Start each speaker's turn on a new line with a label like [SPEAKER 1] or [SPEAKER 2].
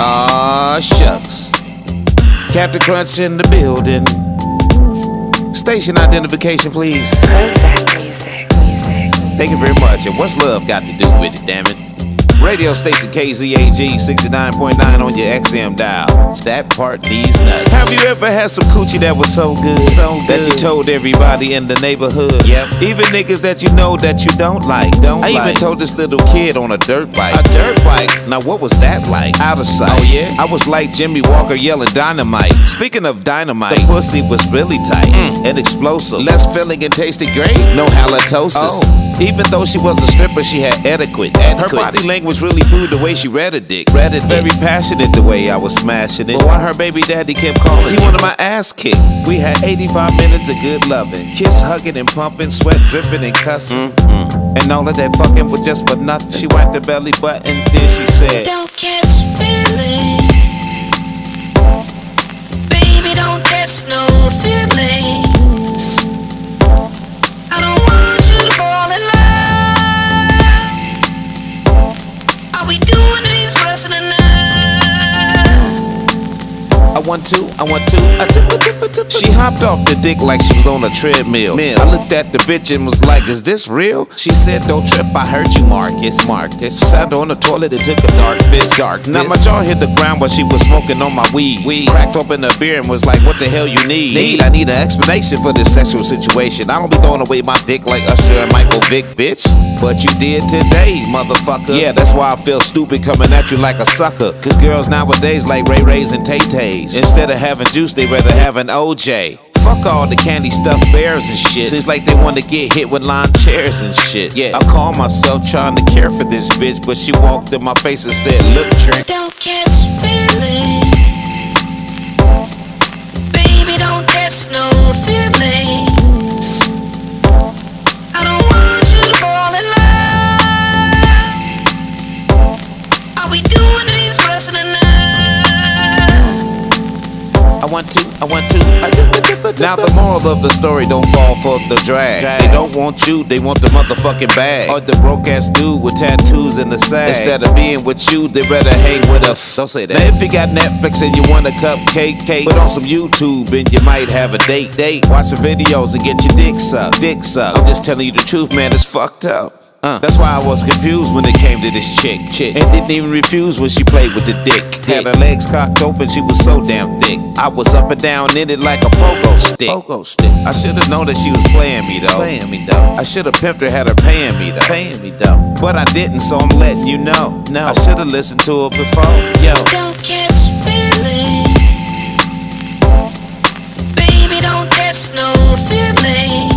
[SPEAKER 1] Aw, shucks. Captain Crunch in the building. Station identification, please.
[SPEAKER 2] Prozac music.
[SPEAKER 1] Thank you very much. And what's love got to do with it, damn it? Radio station KZAG 69.9 on your XM dial. That part, these nuts. Have you ever had some coochie that was so good, that you told everybody in the neighborhood? Yep. Even niggas that you know that you don't like. Even told this little kid on a dirt bike. A dirt bike? Now what was that like? Out of sight. Oh yeah? I was like Jimmy Walker yelling dynamite. Speaking of dynamite, the pussy was really tight and explosive. Less filling and tasted great. No halitosis. Oh. Even though she was a stripper, she had etiquette. Her body language really proved the way she read it, dick. Very passionate the way I was smashing it. But why her baby daddy kept calling, he wanted my ass kicked. We had 85 minutes of good loving, kiss hugging and pumping, sweat dripping and cussing. And all of that fucking was just for nothing. She wiped the belly button, then she said,
[SPEAKER 3] "Don't catch feelings, baby, don't catch no feelings. I don't want you to fall in love. Are we doing this person enough?"
[SPEAKER 1] I want to. She hopped off the dick like she was on a treadmill. I looked at the bitch and was like, is this real? She said, don't trip, I heard you, Marcus. Sat on the toilet and took a dark piss. Now my jaw hit the ground while she was smoking on my weed. Cracked open a beer and was like, what the hell you need? I need an explanation for this sexual situation. I don't be throwing away my dick like Usher and Michael Vick, bitch. But you did today, motherfucker. Yeah, that's why I feel stupid coming at you like a sucker. Cause girls nowadays like Ray Rays and Tay Tays. Instead of having juice, they rather have an OJ. Fuck all the candy stuffed bears and shit. Seems like they want to get hit with lawn chairs and shit. Yeah, I call myself trying to care for this bitch, but she walked in my face and said, look, Trent,
[SPEAKER 3] don't catch feelings, baby, don't catch no feelings. I don't want you to fall in love. Are we doing this person enough?
[SPEAKER 1] I want to. Now the moral of the story, don't fall for the drag. They don't want you, they want the motherfucking bag. Or the broke ass dude with tattoos in the sag. Instead of being with you, they rather hang with us. Don't say that. Now if you got Netflix and you want a cupcake, put on some YouTube and you might have a date. Watch some videos and get your dick sucked. I'm just telling you the truth, man, it's fucked up. That's why I was confused when it came to this chick. And didn't even refuse when she played with the dick. Had her legs cocked open, she was so damn thick. I was up and down in it like a pogo stick. I should've known that she was playing me though. I should've pimped her, had her paying me though. But I didn't, so I'm letting you know. I should've listened to her before. Yo.
[SPEAKER 3] Don't catch feelings, baby, don't catch no feelings.